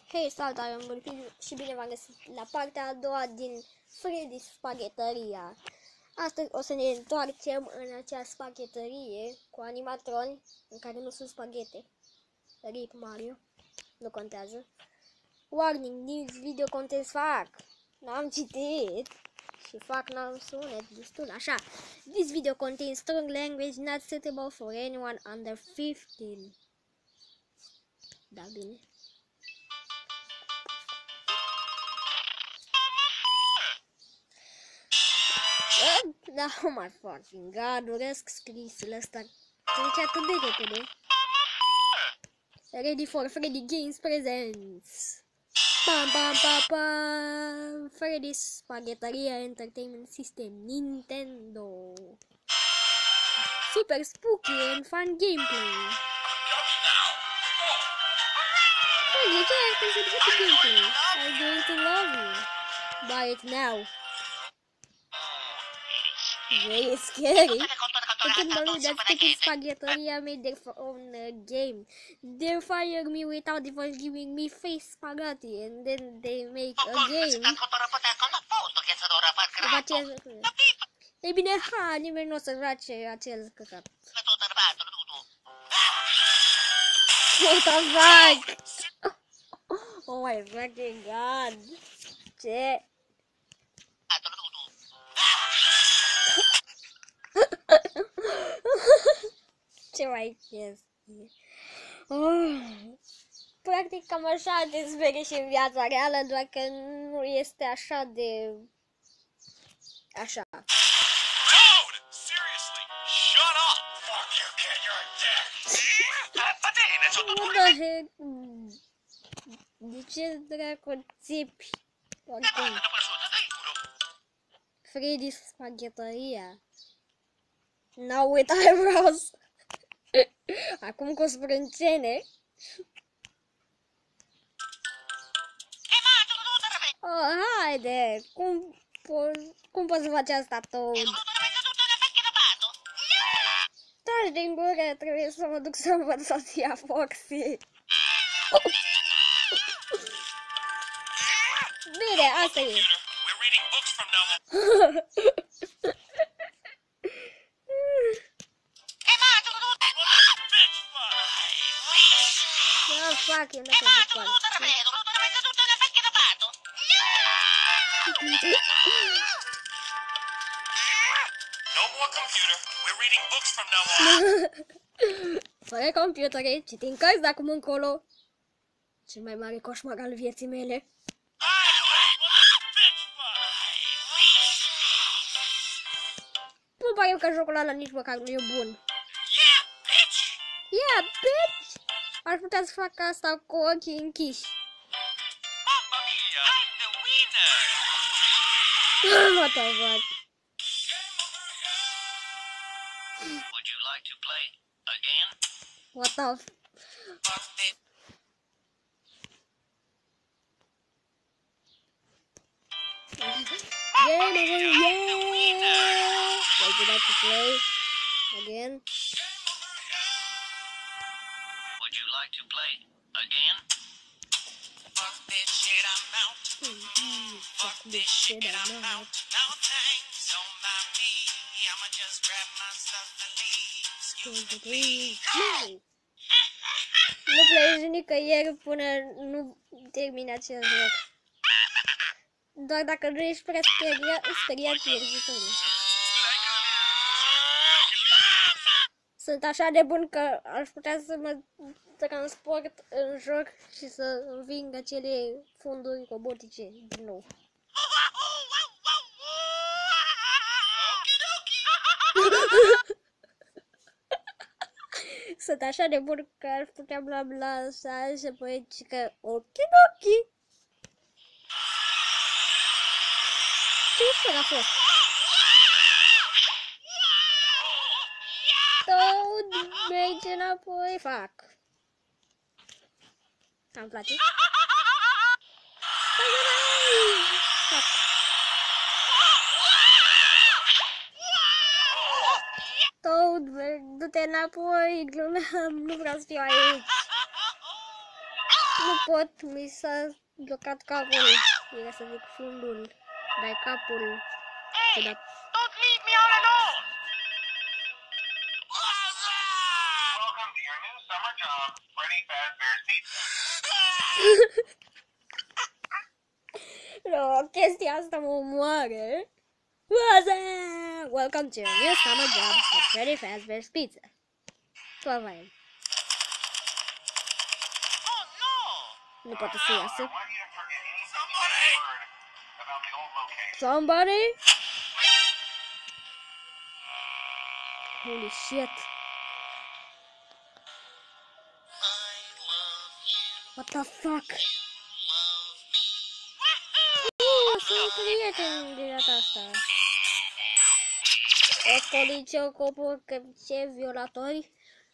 Hei, salutare și bine v-am găsit la partea a doua din Freddy's Spaghetăria. Astăzi o să ne întoarcem în acea spaghetărie cu animatroni în care nu sunt spaghete. RIP Mario, nu contează. Warning, this video contains fac. N-am citit și fac n-am sunet destul, așa. This video contains strong language not suitable for anyone under 15. Da, bine. Da, oh my fucking god, urăsc scrisul ăsta. Trece atât de repede. Ready for Freddy Games Presents. Pam pam pam pam. Freddy's Spaghetăria Entertainment System Nintendo. Super spooky and fun gameplay. Freddy, ce ai spus de happy gameplay? I'm going to love you. Buy it now. Very scary. I can't believe that stupid Spaghetăria made their own game. They fired me without even giving me face spaghetti, and then they make a game. Ei bine, nimeni nu o să joace acel căcat. What the fuck? Oh my fucking god. Ce? Ce mai chestii? Practic cam așa te sperie și în viața reală, doar că nu este așa de... așa. What the heck? De ce dracu țipi? Oricum. Freddy's Spaghetăria. Now with eyebrows. Acum cu sprâncene. Oh, haide. Cum poți să faci asta, Toad? Taci din gură, trebuie să mă duc să văd soția Foxy. Bine, asta e. Oh, fuck, eu nu pot să fără computere, citim cărți de acum încolo. Cel mai mare coșmar al vieții mele. Nu pare că jocul ăla nici măcar nu e bun. Yeah, bitch! Ar putea să fac asta cu ochii închiși. What the fuck? Would you like to play again? What the f... Game over, yeah! Would you like to play again? Would you like to play again? Fuck this shit, I'm out. Fuck this shit, I'm out. No thanks, don't mind me. I'ma just grab my stuff and leave. Nu pleci nicăieri până nu termini acest joc. Doar dacă nu ești prea speriat, pierzi. Sunt așa de bun că aș putea să mă transport în joc și să înving acele funduri robotice din nou. Sunt așa de bun că aș putea bla bla așa și apoi că okidoki. Ce ușor a fost? Toad, merge înapoi, fac. Îmi place. Fac. Toad, du-te înapoi, glumeam, nu vreau să fiu aici. Nu pot, mi s-a blocat capul. Era să zic fundul, dar capul. Hey, Da. don't leave me all alone. Welcome to your new summer job, Freddy Fazbear's Pizza. No, chestia asta mă omoară. Welcome to your new summer job at Freddy Fazbear's Pizza. Tot vai. Oh no! Nu poate să iasă. I want you to forget anything you heard about the old location. Somebody? Holy shit. What the fuck? Sunt prieteni de data asta. Oscolice, ce violatori.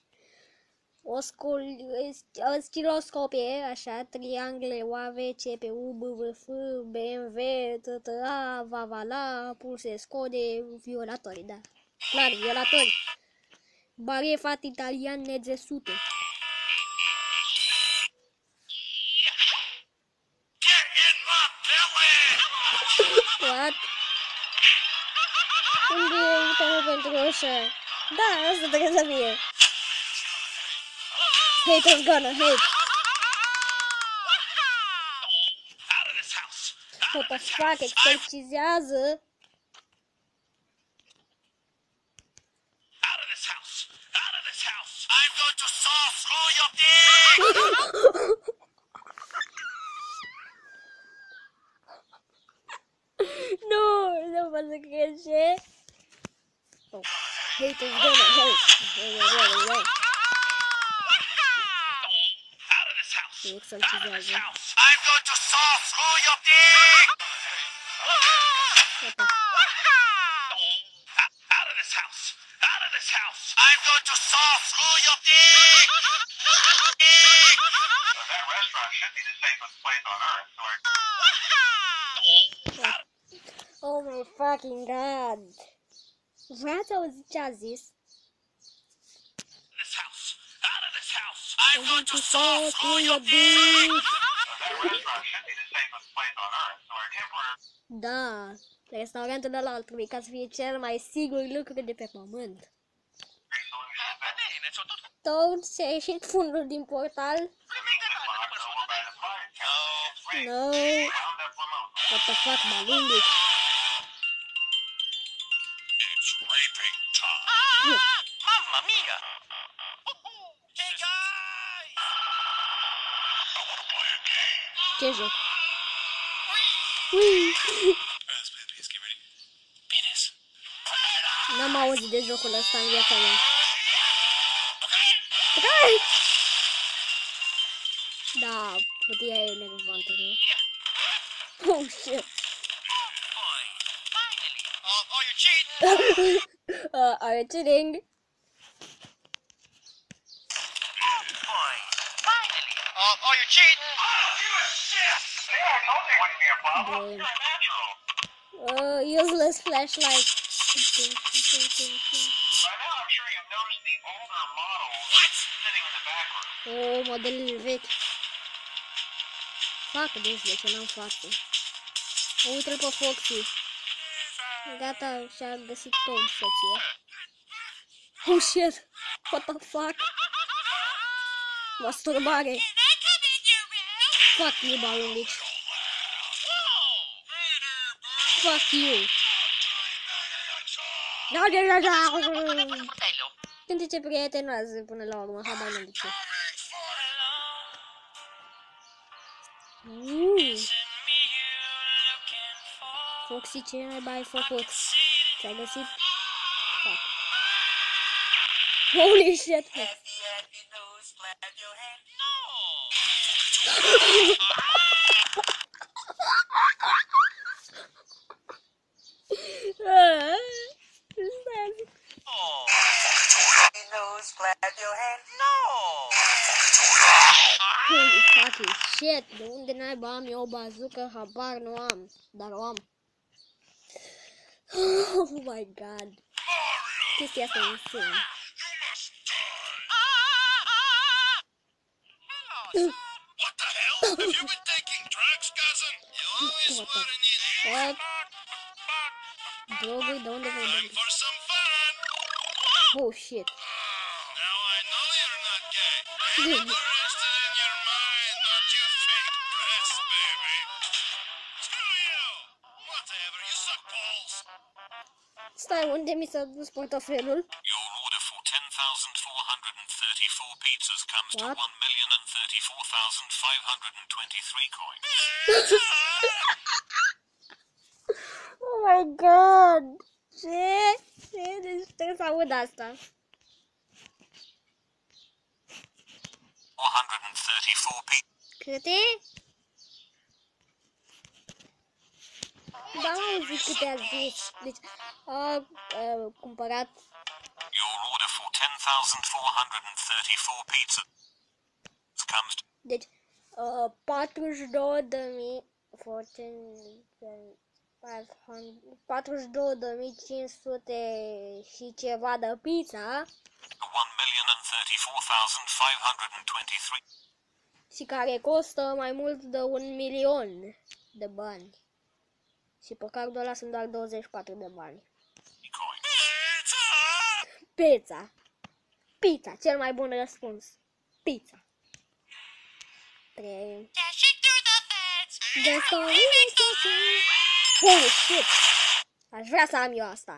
Stiloscope, așa, triangle, OAV, CPU, BVF, BMW, TTA, Vavala, pulse, Scode, violatori, da. Clar, violatori. Barefat italian nezesute. Get in my belly! What? Unde e uite-mă pentru ușă? Da, asta trebuie să fie. Haters gonna hate. Out of this house! What the fuck, exorcizează. Out of this house! Out of this house! I'm going to saw through your dick! Nu, nu pot să cred ce. Oh. Haters gonna hate. Out of this house! E Out of this exorcizează. house! I'm going to saw through your dick! What the Out of this house! Out of this house! I'm going to saw through your dick! That restaurant should be the safest place on earth, so Oh my fucking god. Vreați să auziți ce a zis? this house! Out of this house! I'm going to saw Saw through through your your dick! dick. That restaurant should be the safest place on earth, so our temporary Da, restaurantul ăla ar trebui ca să fie cel mai sigur lucru de pe pământ. solution is that Toad și-a ieșit fundul din portal. No. What the fuck, Malungus? It's raping time. Mamma mia! Hey guys! I want to play a game. Ce joc? Ui. Let's play the PS. Get ready. Penis. N-am auzit de jocul ăsta în viața mea. Hai! Da, putea e nervantă, nu? Oh, shit. Finally. Oh, you're cheating. Are you kidding? Boy. Finally. Oh, you're cheating. Oh, you a shit. Yeah, I told you it wouldn't be a problem. Damn. You're natural. Useless flashlight. By now, I'm sure you've noticed the older models sitting in the back room. Oh, modelele vechi. Fac de ce n-am față. Uite-l pe Foxy. Gata, și-a găsit tot soția. Oh shit! What the fuck? Masturbare! Fuck you, Balundic! Fuck you! Când zice prietenoasă până la urmă, habar n-am de ce. Foxy, ce mai bai făcut? Ți-ai găsit? Fuck. Holy shit! Holy fucking shit! De unde naiba am eu o bazucă? Habar nu am, dar o am. Oh my god! Chestia asta e insane. What the hell? Have you been taking drugs, cousin? You always What the were an idiot. fuck? Droguri, de unde vă Time for some fun. Oh, shit. Now I know you're not gay. I'm interested in your mind, not your fake breasts, baby. Screw you. Whatever, you suck balls. Stai, unde mi s-a dus portofelul? Your order for 10,434 pizzas comes to What? 1,034,523 coins. Oh my god! Ce? Deci trebuie să aud asta. 434 pizzas. Câte? Da, am auzit câte a zis. Deci, a cumpărat Your order for 10,434 pizzas comes to deci 42.500 și ceva de pizza 1,034,523 și care costă mai mult de 1.000.000 de bani. Și pe cardul ăla sunt doar 24 de bani. coins. Pizza. Pizza, cel mai bun răspuns. Pizza. 3. Dashing through the fence. The story makes no sense. Holy shit! Aș vrea să am eu asta.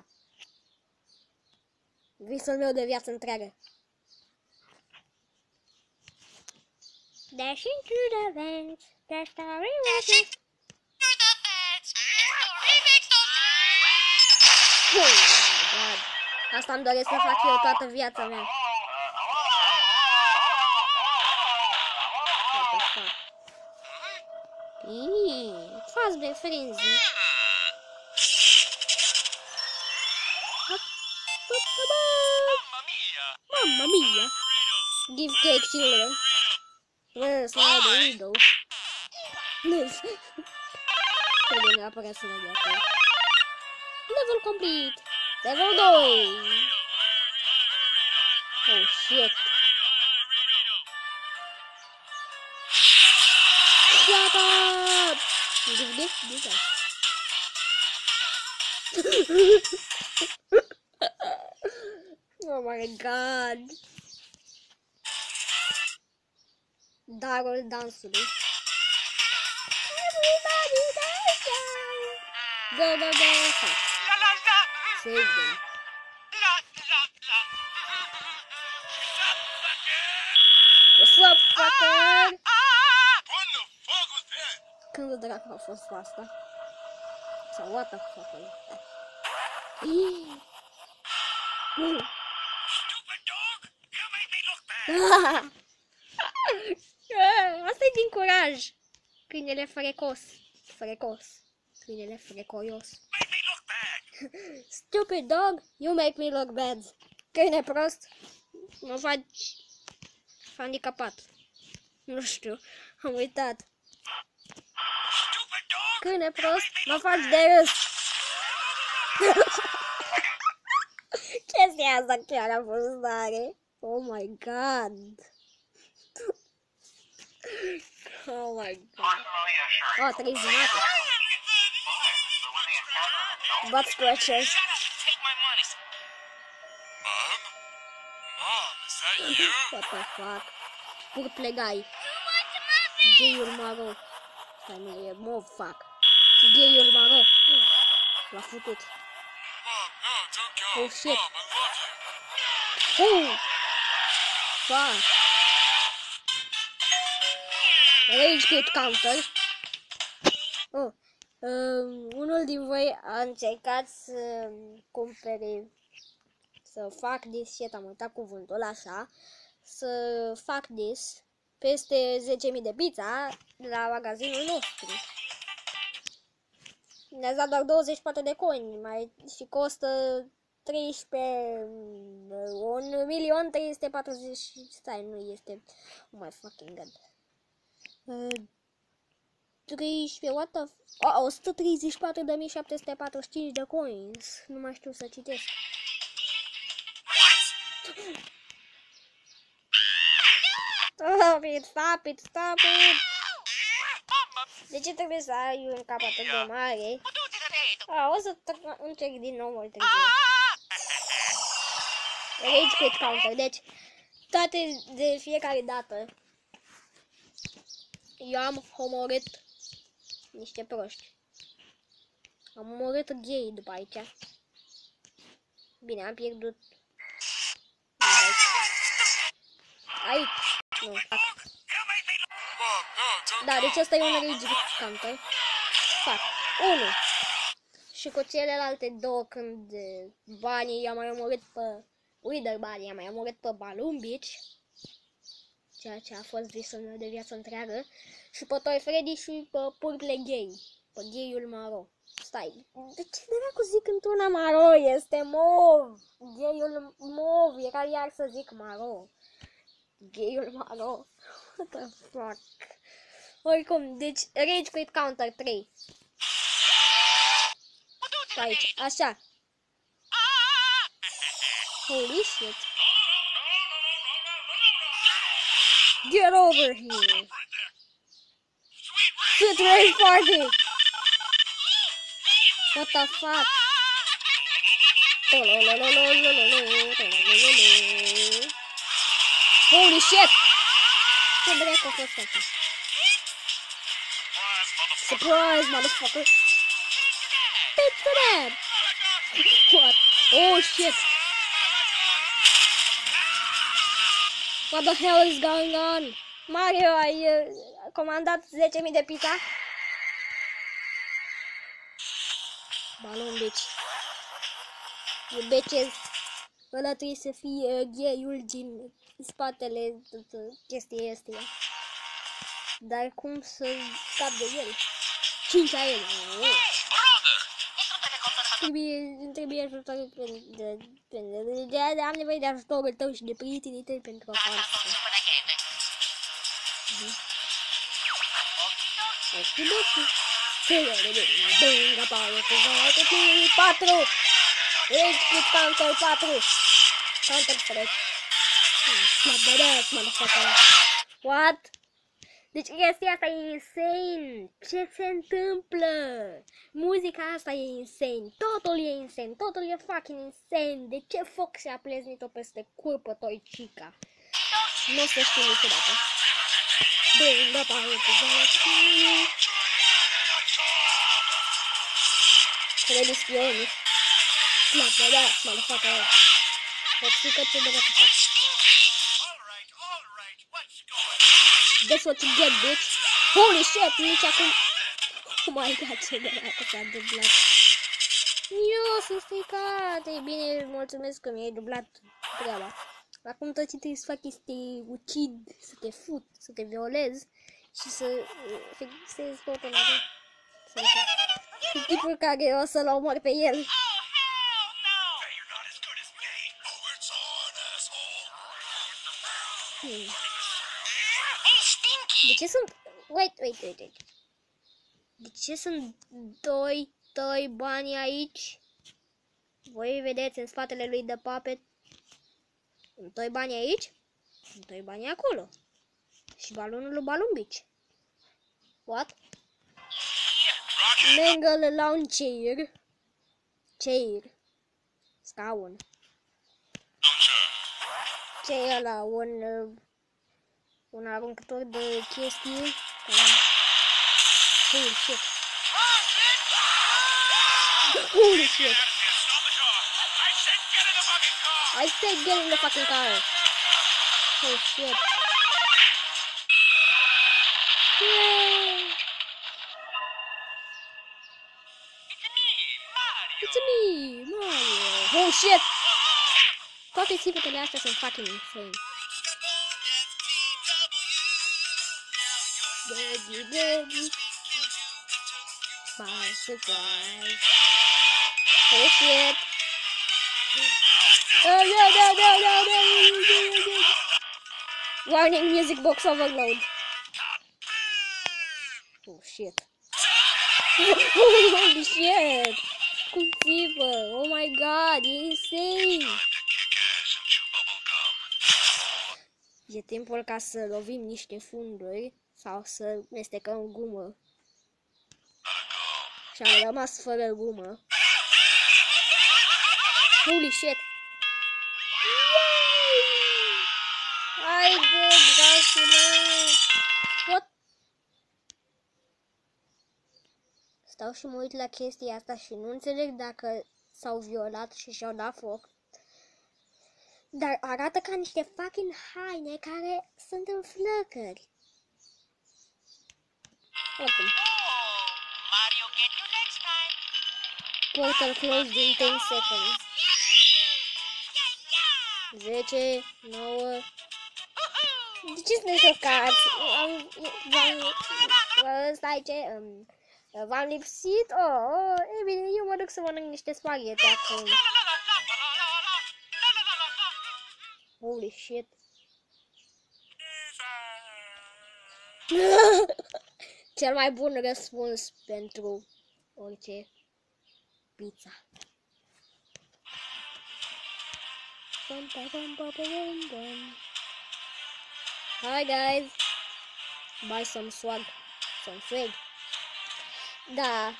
Visul meu de viață întreagă. Dashing through the vents, the story makes no sense. Through the fence. Story makes no sense. Oh my god. Asta îmi doresc să fac eu toată viața mea. What the fuck? Fast de frenzy. Mamma mia. Mamma mia. Give cake children. Where's my Dorito? Trebuie neapărat să ne dea acolo. Level complete. Level 2. Oh shit. Shut up. Give that. Oh my god. Darul dansului. Everybody dance now. Go, go, go. Fuck. La la la. Save them. La la la. What's up, fucker? What the fuck was that? Când de dracu a fost asta? Sau what the fuck was that? Stupid dog. You made me look bad. Asta e din curaj. Câinele frecos. Frecos. Câinele frecoios. Made me look bad. Stupid dog, you make me look bad. Câine prost, mă faci handicapat. Nu știu, am uitat. Stupid dog. Câine prost, mă faci de râs. Chestia asta chiar a fost tare. Oh my god. Oh my god. Oh, 3 jumate. Butt scratchers. Shut up and take my money. Mom? Mom, is that you? What the fuck? Pur plegai. Gay-ul maro. Stai, nu e mov, fuck. Gay-ul maro. L-a futut. Mom, no, don't go. Oh shit. Mom, I love you. Oh! Fuck. Rage Quit Counter. Oh. Unul din voi a încercat să cumpere, să fac this shit, am uitat cuvântul așa, să fac this peste 10.000 de pizza la magazinul nostru. Ne-ați dat doar 24 de coini mai, și costă 1.340.000. Stai, nu este. Oh my fucking god. 13, what the 134.745 de coins. Nu mai știu să citesc. Stop it, stop it, stop it. De ce trebuie să ai un cap atât de mare? O să încerc din nou mult târziu. Rage quit counter. Deci, de fiecare dată, eu am omorât niște proști. Am omorât gay după aici. Bine, am pierdut. Aici. Nu, fac. Da, deci ăsta e un rage counter. Fac. 1. Și cu celelalte două când banii i-am mai omorât pe Wither banii, i-am mai omorât pe Balloon Beach. Ceea ce a fost visul meu de viață întreagă. Și pe Toy Freddy și pe Purple Gay. Pe gayul maro. Stai, de ce dracu zic într-una maro? Este mov! Gayul mov, era iar să zic maro. Gayul maro. What the fuck? Oricum, deci Rage Quit Counter 3. Aici, așa. Holy shit. Get over here. Sweet rave party. What the fuck? Holy shit! Ce dracu a fost asta? Surprise, motherfucker! Take that! What? Oh shit! What the hell is going on? Mario, ai comandat 10.000 de pizza? Balloon Beach. You bitches. Ăla trebuie să fie gayul din spatele chestii astea. Dar cum să scap de el? 5 a el. Trebuie ajutorul am nevoie de ajutorul tău și de prietenii tăi pentru a face. Ok. 4. Rage Quit Counter 4. Counter Strike. Slap the death, motherfucker. What? Deci chestia asta e insane. Ce se întâmplă? Muzica asta e insane. Totul e insane. Totul e fucking insane. De ce foc și-a pleznit-o peste curpă toicica? Nu o să știu niciodată. Bring the power to the Freddy spionii. Slap the death, motherfucker. Toxică ce de fac. That's what you get, bitch. Holy shit, nici acum. Oh my god, ce dracu s-a dublat. Eu sunt stricat. E bine, mulțumesc că mi-ai dublat treaba. Acum tot ce trebuie să fac este ucid, să te fut, să te violez și să fixez totul la tine. Și tipul care o să-l omor pe el. De ce sunt... Wait. De ce sunt doi bani aici? Voi vedeți în spatele lui de Puppet. Sunt 2 bani aici. Sunt 2 bani acolo. Și balonul lui Balloon Beach. What? Lângă la un chair. Scaun. Ce e ăla? Un aruncător de chestii. Holy shit. Holy shit. I said get in the fucking car. Oh shit. Yay. It's me, Mario. Oh shit. Toate țipetele astea sunt fucking insane. Baby. By surprise. Oh shit. Oh no. Warning, music box overload. Oh shit. Holy shit. Cum țipă. Oh my god, e insane. E timpul ca să lovim niște funduri sau să mestecăm gumă Și am rămas fără gumă. Holy shit! Haide, dracule! What? Stau și mă uit la chestia asta și nu înțeleg dacă s-au violat și și-au dat foc. Dar arată ca niște fucking haine care sunt în flăcări. Oricum. Mario, get you next time. Portal closed in 10 seconds. 10, 9... De ce să ne șocați? Stai ce... V-am lipsit? E bine, eu mă duc să mănânc niște spaghete acum. Holy shit. Cel mai bun răspuns pentru orice pizza. Hi guys. Buy some swag. Some swag. Da.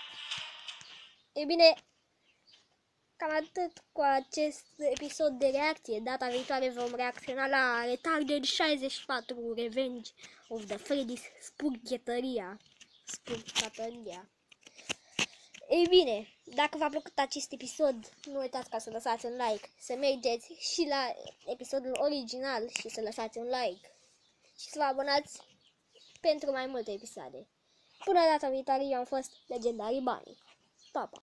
E bine, cam atât cu acest episod de reacție. Data viitoare vom reacționa la Retarded 64 Revenge of the Freddy's Spurgheteria. Ei bine, dacă v-a plăcut acest episod, nu uitați ca să lăsați un like, să mergeți și la episodul original și să lăsați un like și să vă abonați pentru mai multe episoade. Până data viitoare, eu am fost Legendarii Banii. Pa, pa!